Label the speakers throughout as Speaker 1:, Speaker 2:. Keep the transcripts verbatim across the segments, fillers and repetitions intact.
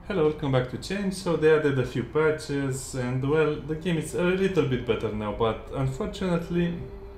Speaker 1: Hello, welcome back to Change. So they added a few patches and well, the game is a little bit better now, but unfortunately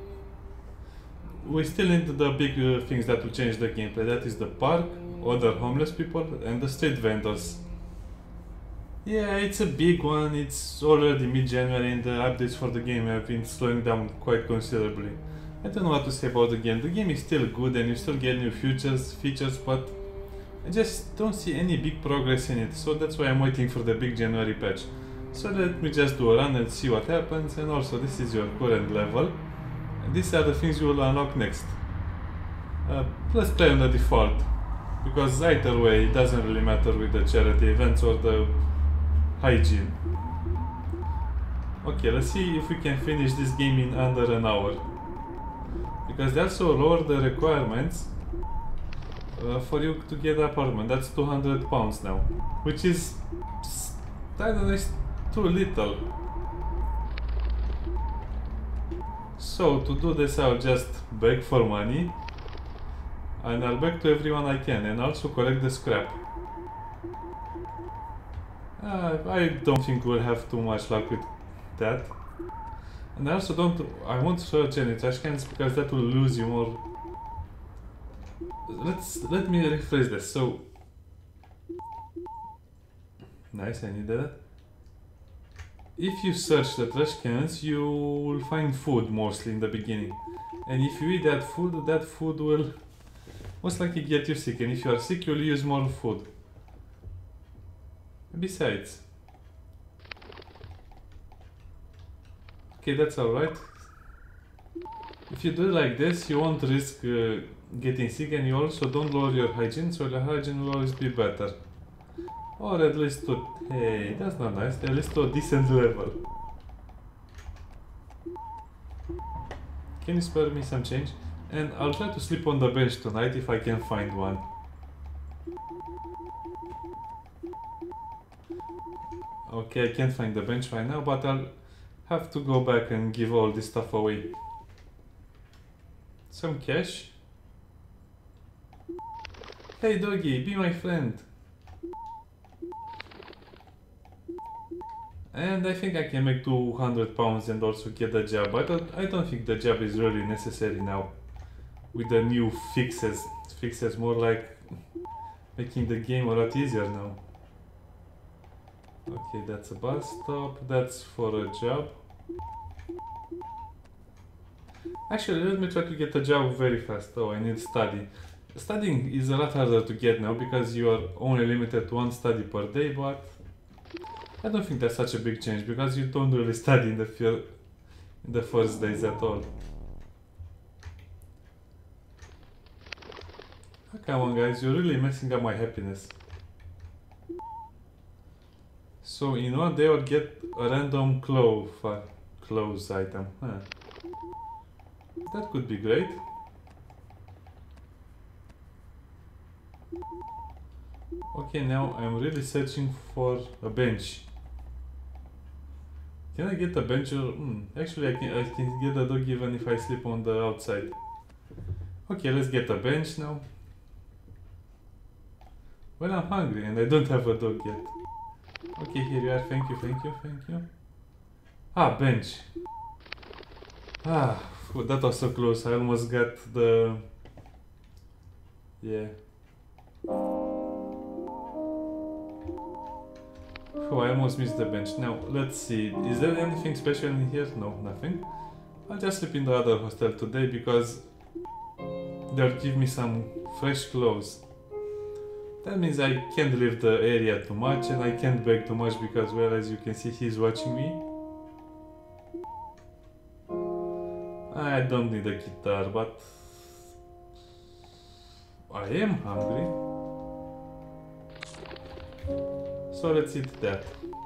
Speaker 1: we still need the big uh, things that will change the gameplay. That is the park, other homeless people and the street vendors. Yeah, it's a big one, it's already mid-January and the updates for the game have been slowing down quite considerably. I don't know what to say about the game. The game is still good and you still get new features, features, but I just don't see any big progress in it, so that's why I'm waiting for the big January patch. So let me just do a run and see what happens, and also this is your current level. And these are the things you will unlock next. Uh, let's play on the default, because either way it doesn't really matter with the charity events or the hygiene. Okay, let's see if we can finish this game in under an hour. Because they also lower the requirements Uh, for you to get an apartment. That's two hundred pounds now, which is, I don't know, it's too little. So to do this I'll just beg for money and I'll beg to everyone I can and also collect the scrap. Uh, I don't think we'll have too much luck with that. And I also don't, I won't search any trash cans because that will lose you more. Let's let me rephrase this. So nice, I needed that. If you search the trash cans, you will find food mostly in the beginning, and if you eat that food, that food will most likely get you sick, and if you are sick, you'll use more food. Besides, okay, that's alright. If you do it like this, you won't risk uh, getting sick, and you also don't lower your hygiene, so your hygiene will always be better. Or at least to... hey, that's not nice, at least to a decent level. Can you spare me some change? And I'll try to sleep on the bench tonight if I can find one. Okay, I can't find the bench right now, but I'll have to go back and give all this stuff away. Some cash. Hey doggy, be my friend. And I think I can make two hundred pounds and also get a job. I don't, I don't think the job is really necessary now. With the new fixes. Fixes more like making the game a lot easier now. Okay, that's a bus stop. That's for a job. Actually, let me try to get a job very fast. Oh, I need study. Studying is a lot harder to get now because you are only limited to one study per day, but I don't think that's such a big change because you don't really study in the, fir in the first days at all. Oh, come on guys, you're really messing up my happiness. So in one day I'll get a random clothes, uh, clothes item. Huh. That could be great. Okay, now I'm really searching for a bench. Can I get a bench or... Hmm, actually I can, I can get a dog even if I sleep on the outside. Okay, let's get a bench now. Well, I'm hungry and I don't have a dog yet. Okay, here you are. Thank you, thank you, thank you. Ah, bench. Ah, that was so close. I almost got the... yeah. Oh, I almost missed the bench. Now, let's see. Is there anything special in here? No, nothing. I'll just sleep in the other hostel today because they'll give me some fresh clothes. That means I can't leave the area too much and I can't beg too much because, well, as you can see, he's watching me. I don't need a guitar, but I am hungry. So let's eat that.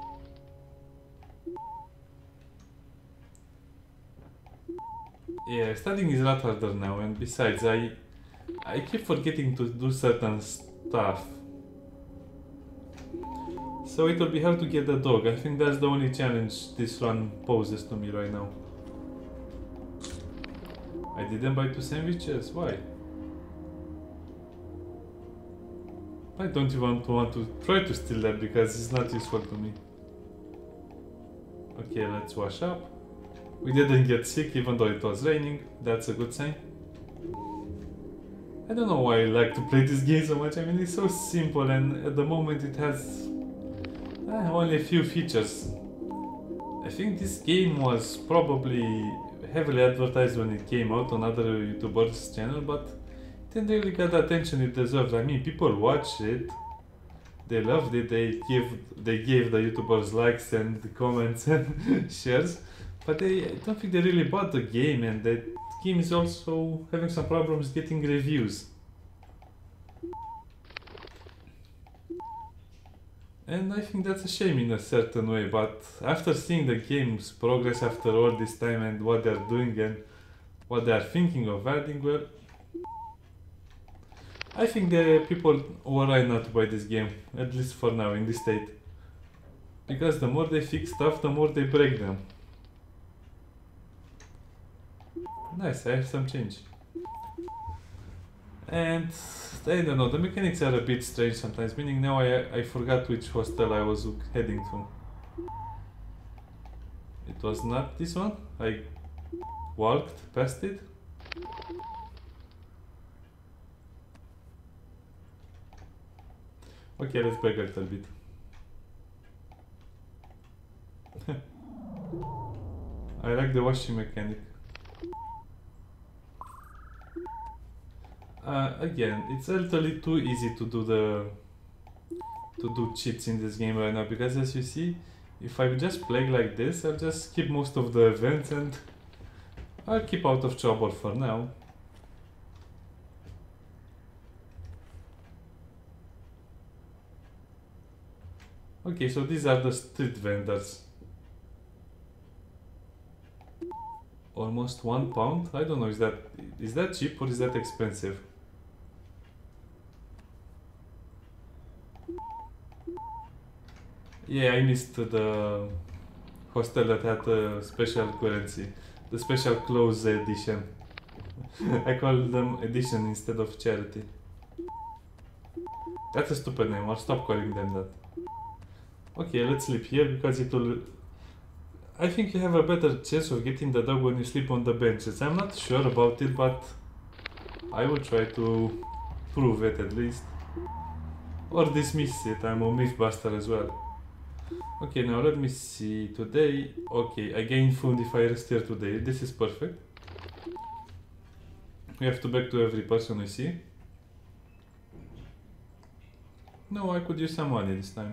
Speaker 1: Yeah, studying is a lot harder now, and besides, I I keep forgetting to do certain stuff. So it will be hard to get a dog. I think that's the only challenge this run poses to me right now. I didn't buy two sandwiches. Why? I don't even want to try to steal that because it's not useful to me. Okay, let's wash up. We didn't get sick even though it was raining. That's a good sign. I don't know why I like to play this game so much. I mean, it's so simple and at the moment it has uh, only a few features. I think this game was probably heavily advertised when it came out on other YouTubers' channel, but it didn't really get the attention it deserved. I mean, people watched it, they loved it, they give they gave the YouTubers likes and comments and shares, but they I don't think they really bought the game, and the game is also having some problems getting reviews. And I think that's a shame in a certain way, but after seeing the game's progress after all this time and what they're doing and what they're thinking of adding, well, I think the people were right not to buy this game, at least for now, in this state. Because the more they fix stuff, the more they break them. Nice, I have some change. And I don't know, the mechanics are a bit strange sometimes, meaning now I, I forgot which hostel I was heading to. It was not this one? I walked past it? Okay, let's back a little bit. I like the washing mechanic. Uh, again, it's a little too easy to do the to do cheats in this game right now, because as you see, if I just play like this, I'll just skip most of the events and I'll keep out of trouble for now. Okay, so these are the street vendors. Almost one pound? I don't know, is that is that cheap or is that expensive? Yeah, I missed the hostel that had a special currency, the special clothes edition. I call them edition instead of charity. That's a stupid name, I'll stop calling them that. Okay, let's sleep here because it will... I think you have a better chance of getting the dog when you sleep on the benches. I'm not sure about it, but I will try to prove it at least. Or dismiss it, I'm a mythbuster as well. Okay, now let me see. Today, okay, I gain food if I rest here today. This is perfect. We have to back to every person we see. No, I could use some money this time.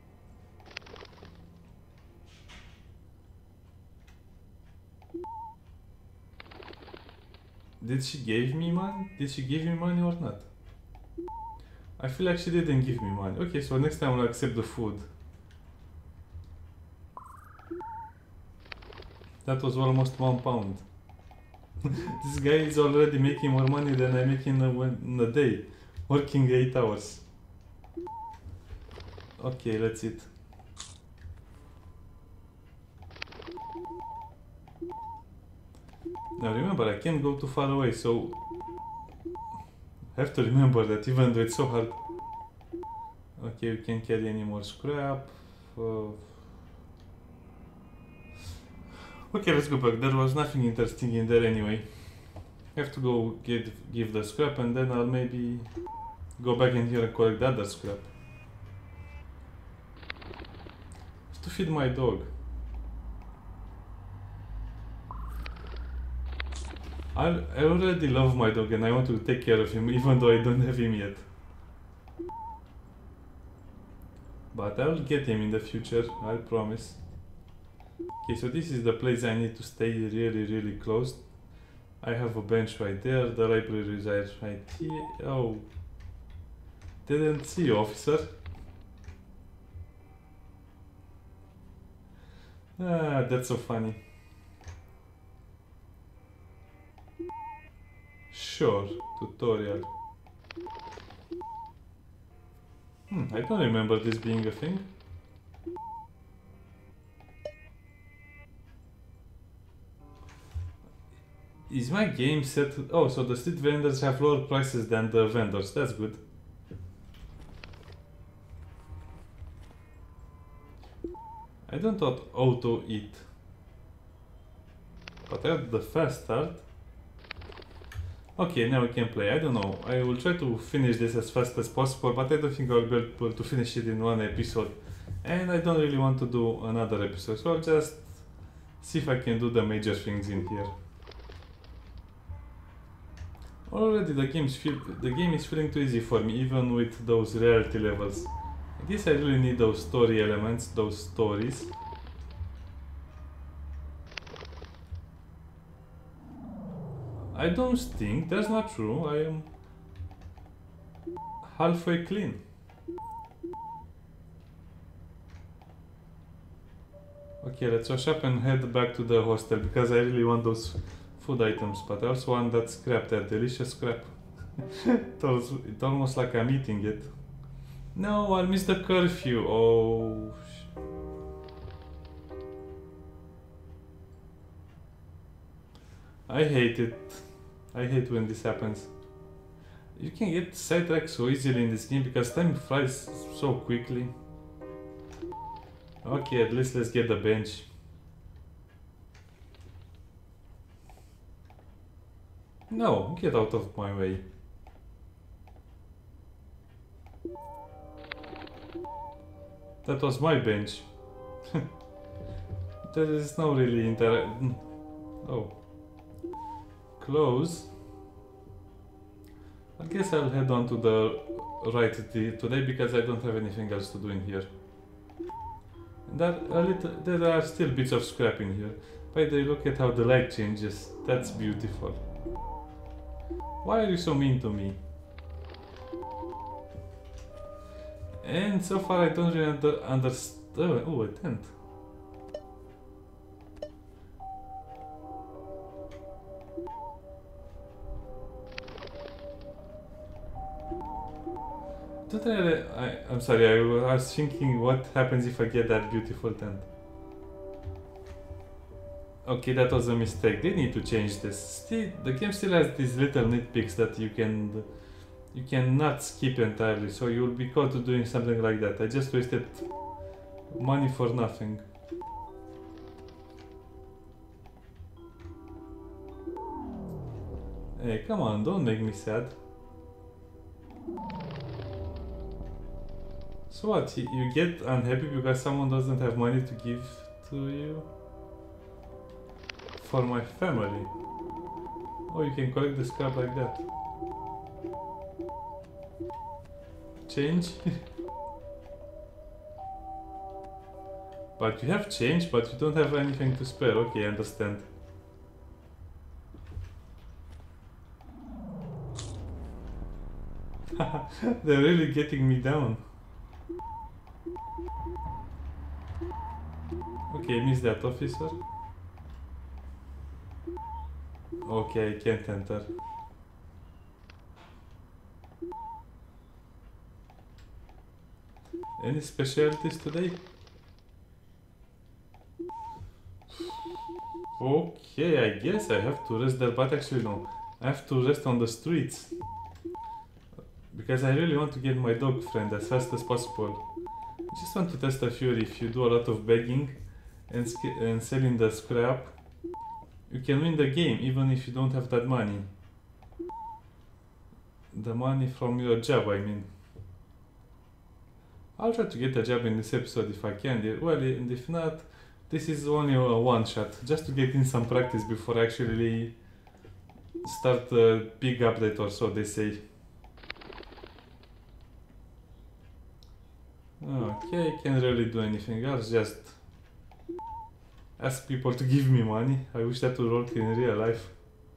Speaker 1: Did she give me money? Did she give me money or not? I feel like she didn't give me money. Okay, so next time I'll accept the food. That was almost one pound. This guy is already making more money than I make in a, in a day, working eight hours. Okay, let's eat. Now remember, I can't go too far away, so I have to remember that even though it's so hard. Okay, we can't carry any more scrap. Uh, okay, let's go back. There was nothing interesting in there anyway. I have to go get, give the scrap and then I'll maybe go back in here and collect the other scrap. I have to feed my dog. I, I already love my dog and I want to take care of him even though I don't have him yet. But I will get him in the future, I promise. Okay, so this is the place I need to stay really, really close. I have a bench right there, the library is right here. Oh, didn't see you, officer. Ah, that's so funny. Sure, tutorial. Hmm, I don't remember this being a thing. Is my game set? Oh, so the street vendors have lower prices than the vendors. That's good. I don't want auto eat. But I have the fast start. Okay, now we can play. I don't know. I will try to finish this as fast as possible, but I don't think I'll be able to finish it in one episode. And I don't really want to do another episode, so I'll just see if I can do the major things in here. Already the game's feel the game is feeling too easy for me, even with those rarity levels. I guess I really need those story elements, those stories. I don't think that's not true. I am halfway clean. Okay, let's wash up and head back to the hostel because I really want those food items, but I also want that scrap, that delicious scrap. It's almost like I'm eating it. No, I'll miss the curfew. Oh. I hate it. I hate when this happens. You can get sidetracked so easily in this game because time flies so quickly. Okay, at least let's get the bench. No, get out of my way. That was my bench. There is no really inter... Oh. Close. I guess I'll head on to the right today because I don't have anything else to do in here. And there, a little, there are still bits of scrap in here. By the way, look at how the light changes. That's beautiful. Why are you so mean to me? And so far I don't really under, understand. Oh, a tent. Don't I, I, I'm sorry, I was thinking what happens if I get that beautiful tent. Okay, that was a mistake. They need to change this. Still, the game still has these little nitpicks that you can you cannot skip entirely, so you'll be caught to doing something like that. I just wasted money for nothing. Hey, come on, don't make me sad. So what, you get unhappy because someone doesn't have money to give to you? For my family. Oh, you can collect the scrap like that. Change? But you have change, but you don't have anything to spare. Okay, I understand. They're really getting me down. Okay, miss that, officer. Okay, I can't enter. Any specialties today? Okay, I guess I have to rest there, but actually no. I have to rest on the streets. Because I really want to get my dog friend as fast as possible. I just want to test a theory. If you do a lot of begging and, and selling the scrap, you can win the game even if you don't have that money. The money from your job, I mean. I'll try to get a job in this episode if I can. Well, and if not, this is only a one shot. Just to get in some practice before I actually start a big update or so, they say. Okay, can't really do anything else, just ask people to give me money. I wish that would work in real life.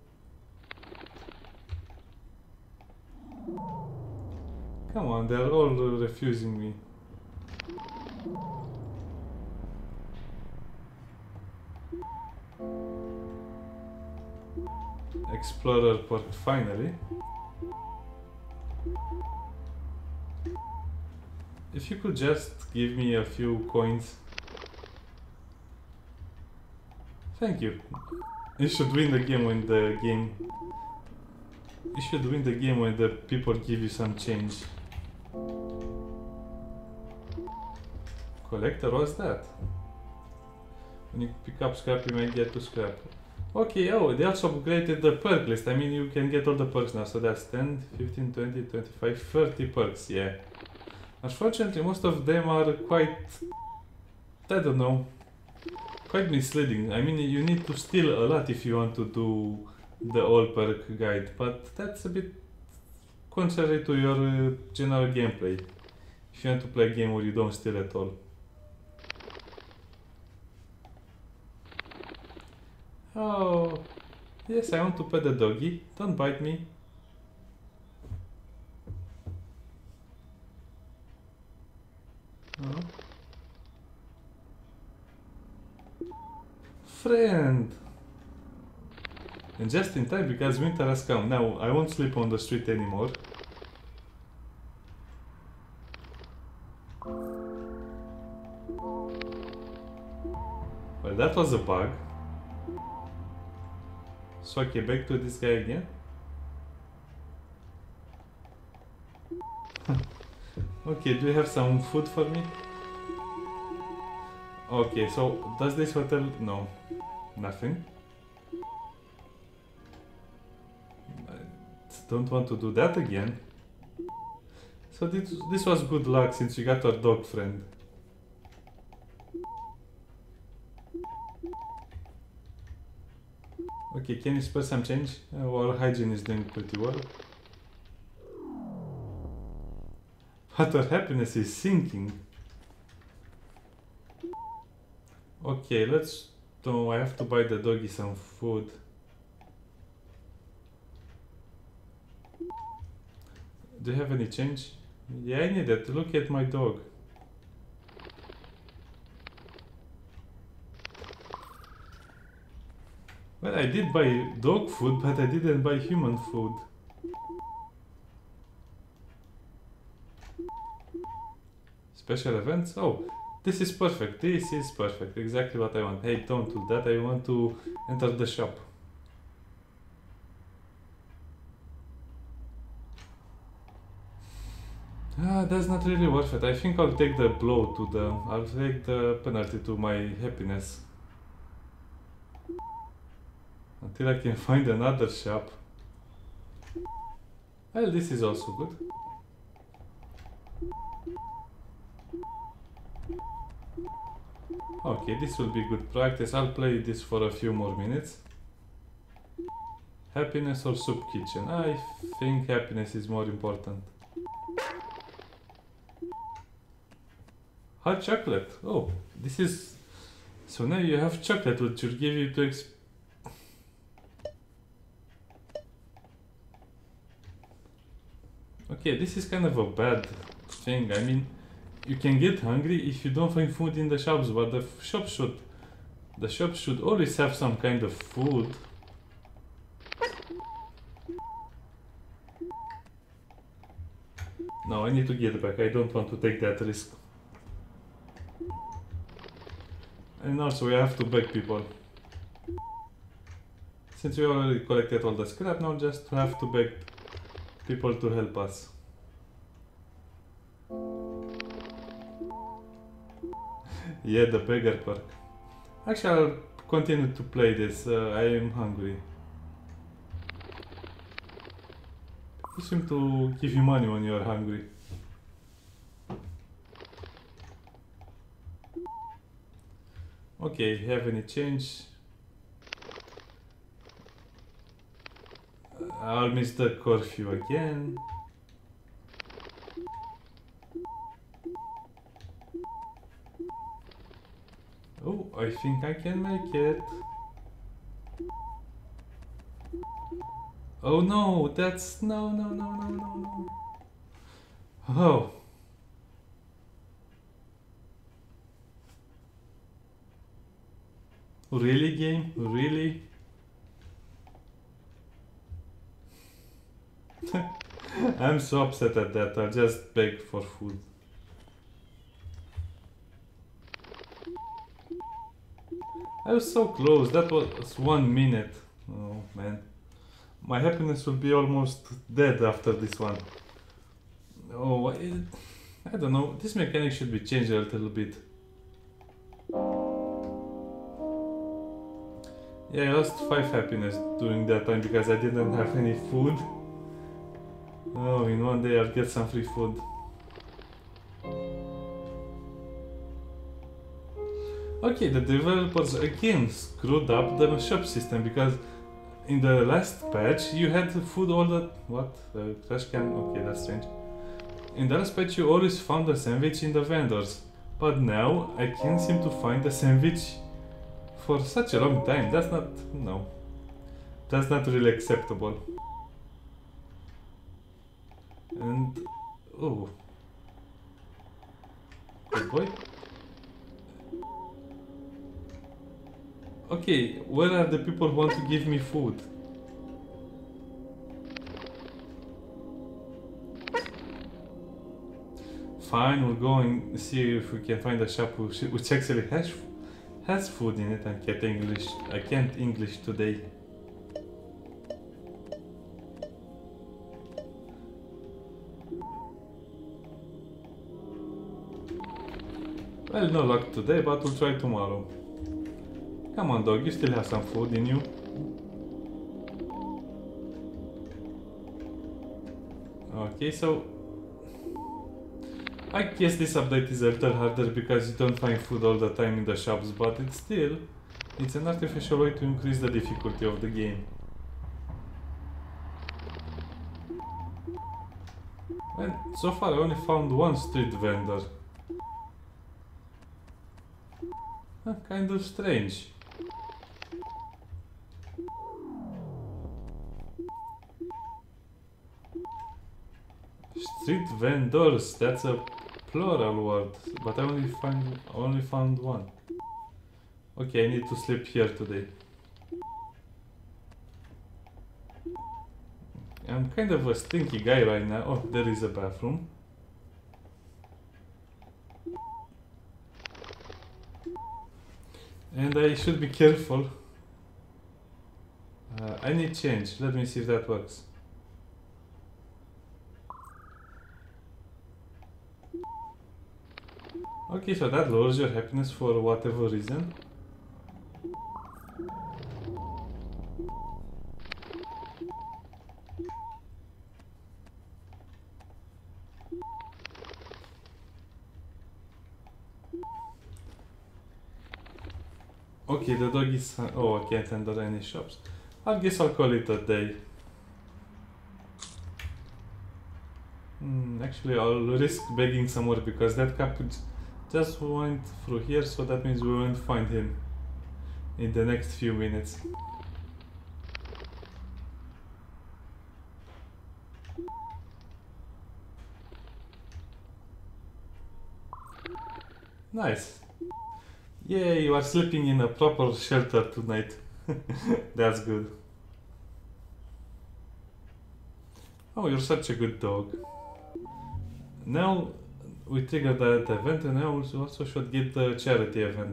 Speaker 1: Come on, they're all refusing me. Explorer port, finally. If you could just give me a few coins. Thank you. You should win the game when the game... You should win the game when the people give you some change. Collector, what's that? When you pick up scrap, you may get to scrap. Okay, oh, they also upgraded the perk list. I mean, you can get all the perks now. So that's ten, fifteen, twenty, twenty-five, thirty perks, yeah. Unfortunately, most of them are quite, I don't know, quite misleading. I mean, you need to steal a lot if you want to do the all perk guide, but that's a bit contrary to your uh, general gameplay. If you want to play a game where you don't steal at all. Oh, yes, I want to pet the doggy. Don't bite me. Oh. Friend! And just in time because winter has come. Now, I won't sleep on the street anymore. Well, that was a bug. So okay, back to this guy again. Okay, do you have some food for me? Okay, so does this hotel... No, nothing. I don't want to do that again. So this, this was good luck since you got our dog friend. Okay, can you spare some change? Uh, our hygiene is doing pretty well. But our happiness is sinking. Okay, let's... No, I have to buy the doggy some food. Do you have any change? Yeah, I need it. Look at my dog. Well, I did buy dog food, but I didn't buy human food. Special events? Oh, this is perfect. This is perfect. Exactly what I want. Hey, don't do that. I want to enter the shop. Ah, that's not really worth it. I think I'll take the blow to the... I'll take the penalty to my happiness. Until I can find another shop. Well, this is also good. Okay, this will be good practice. I'll play this for a few more minutes. Happiness or soup kitchen? I think happiness is more important. Hot chocolate. Oh, this is... So now you have chocolate which will give you to exp... Okay, this is kind of a bad thing. I mean, you can get hungry if you don't find food in the shops, but the shop should... The shop should always have some kind of food. No, I need to get back. I don't want to take that risk. And also we have to beg people. Since we already collected all the scrap, now just have to beg people to help us. Yeah, the beggar perk. Actually, I'll continue to play this. Uh, I am hungry. You seem to give you money when you are hungry. Okay, have any change? I'll miss the curfew again. Oh, I think I can make it. Oh no, that's... no, no, no, no, no, no. Oh. Really, game? Really? I'm so upset at that. I'll just beg for food. I was so close. That was one minute. Oh man. My happiness will be almost dead after this one. Oh, I, I don't know. This mechanic should be changed a little bit. Yeah, I lost five happiness during that time because I didn't have any food. Oh, in one day I'll get some free food. Okay, the developers again screwed up the shop system because in the last patch you had food all the... What? The trash can? Okay, that's strange. In the last patch you always found a sandwich in the vendors. But now I can't seem to find the sandwich for such a long time. That's not... no. That's not really acceptable. And... oh. Good boy. Okay, where are the people who want to give me food? Fine, we'll go and see if we can find a shop which, which actually has has food in it. I can't English. I can't English today. Well, no luck today, but we'll try tomorrow. Come on, dog, you still have some food in you. Okay, so... I guess this update is a little harder because you don't find food all the time in the shops, but it's still... it's an artificial way to increase the difficulty of the game. And so far I only found one street vendor. Huh, kind of strange. Street vendors, that's a plural word, but I only find only found one. Okay, I need to sleep here today. I'm kind of a stinky guy right now. Oh, there is a bathroom. And I should be careful. Uh, I need change. Let me see if that works. Okay, so that lowers your happiness for whatever reason. Okay, the dog is... oh, I can't enter any shops. I guess I'll call it a day. Hmm, actually, I'll risk begging some more because that couple just went through here, so that means we won't find him in the next few minutes. Nice. Yay, you are sleeping in a proper shelter tonight. That's good. Oh, you're such a good dog. Now we triggered that event, and now we also should get the charity event.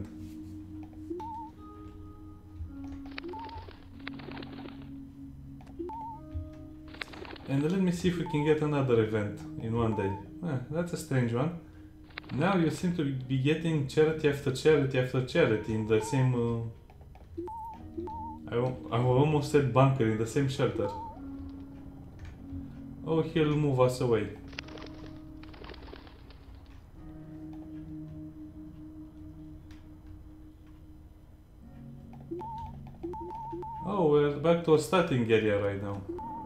Speaker 1: And let me see if we can get another event in one day. Ah, that's a strange one. Now you seem to be getting charity after charity after charity in the same... Uh, I, I almost said bunker, in the same shelter. Oh, he'll move us away. Oh, we're back to a starting area right now.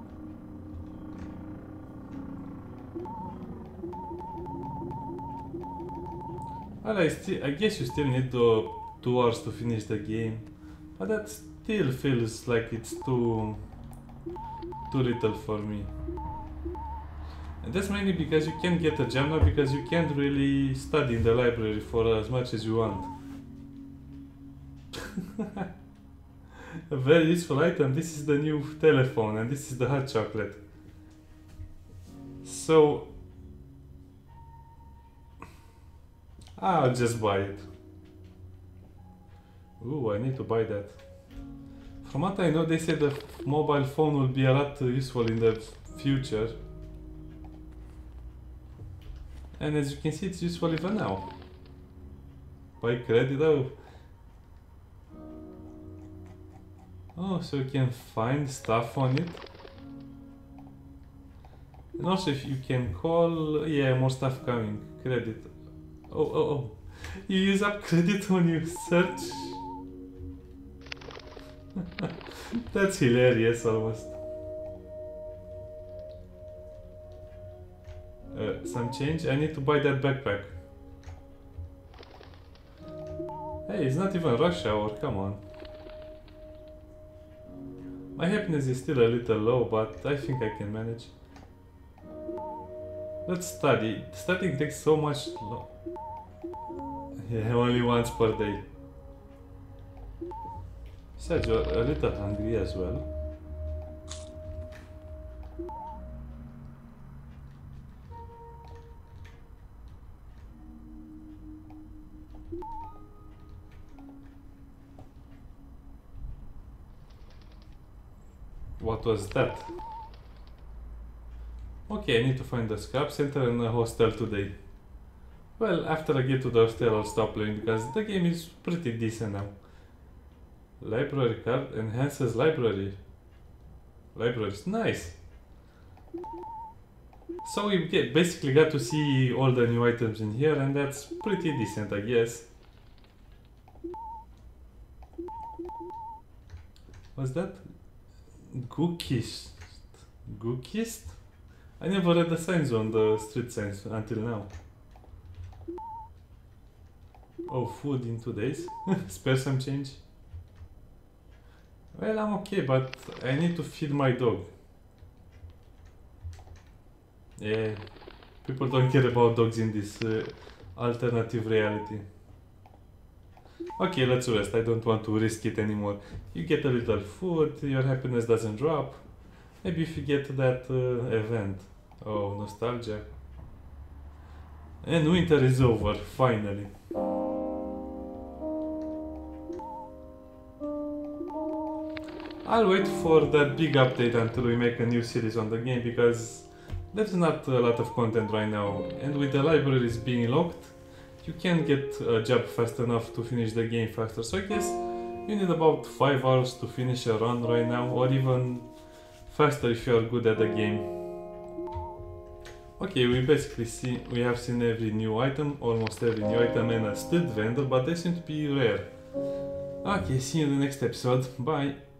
Speaker 1: Well, I, I guess you still need uh, two hours to finish the game, but that still feels like it's too too little for me. And that's mainly because you can't get a gem now, because you can't really study in the library for as much as you want. A very useful item. This is the new telephone, and this is the hot chocolate. So I'll just buy it. Ooh, I need to buy that. From what I know, they say the mobile phone will be a lot useful in the future. And as you can see, it's useful even now. Buy credit, oh. Oh, so you can find stuff on it. And also if you can call, yeah, more stuff coming. Credit. Oh, oh, oh. You use up credit when you search. That's hilarious almost. Uh, some change. I need to buy that backpack. Hey, it's not even rush hour, come on. My happiness is still a little low, but I think I can manage. Let's study. Studying takes so much long. Yeah, only once per day. Besides, you're a little hungry as well. What was that? Okay, I need to find the scrap center and a hostel today. Well, after I get to the hostel I'll stop playing because the game is pretty decent now. Library card enhances library. Libraries, nice! So we get, basically got to see all the new items in here and that's pretty decent, I guess. What's that? Gookist. Gookist? I never read the signs on the street signs until now. Oh, food in two days? Spare some change? Well, I'm okay, but I need to feed my dog. Yeah, people don't care about dogs in this uh, alternative reality. Okay, let's rest. I don't want to risk it anymore. You get a little food, your happiness doesn't drop. Maybe if you get that uh, event. Oh, nostalgia. And winter is over, finally. I'll wait for that big update until we make a new series on the game because there's not a lot of content right now, and with the libraries being locked, you can't get a job fast enough to finish the game faster. So I guess you need about five hours to finish a run right now, or even faster if you are good at the game. Okay, we basically see we have seen every new item, almost every new item, and a street vendor, but they seem to be rare. Okay, see you in the next episode. Bye.